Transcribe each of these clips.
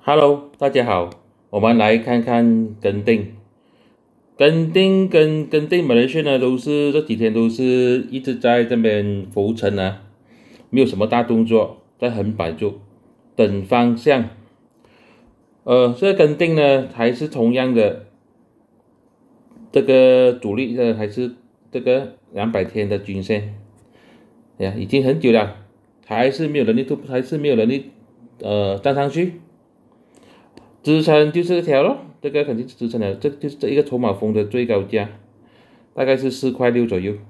Hello，大家好，我们来看看跟定。跟定马来西亚呢，这几天都是一直在这边浮沉啊，没有什么大动作，在横摆住，等方向。这个跟定呢，还是同样的，这个主力的还是这个200天的均线，已经很久了，还是没有能力突破，还是没有能力站上去。支撑就是这条咯，这个肯定是支撑了，这就是这一个筹码峰的最高价，大概是4.6块左右，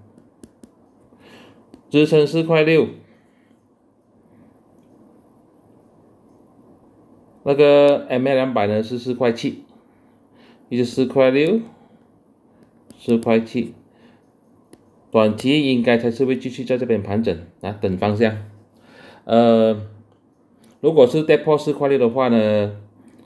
支撑4.6块，那个 MA200呢是4.7块，也就4.6块，4.7块，短期应该才是会继续在这边盘整啊，等方向。如果是跌破4.6块的话呢，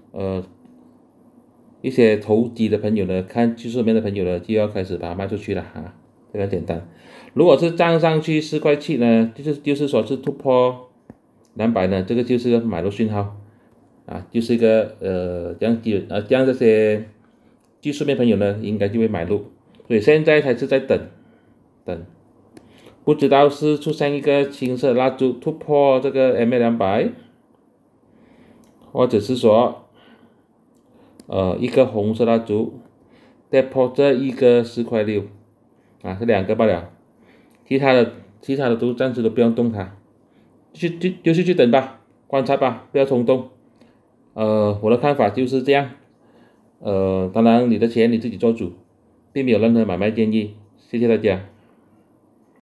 一些投机的朋友呢，看技术面的朋友呢，就要开始把它卖出去了啊，这个简单。如果是站上去4.7块呢，就是说是突破200呢，这个就是个买入讯号啊，就是一个这样这些技术面朋友呢，应该就会买入。所以现在还是在等，不知道是出现一个青色蜡烛突破这个 MA200，或者是说一个红色蜡烛跌破这一个4.6块啊，这两个罢了，其他的都暂时都不用动它，就是去等吧，观察吧，不要冲动。我的看法就是这样。当然你的钱你自己做主，并没有任何买卖建议，谢谢大家。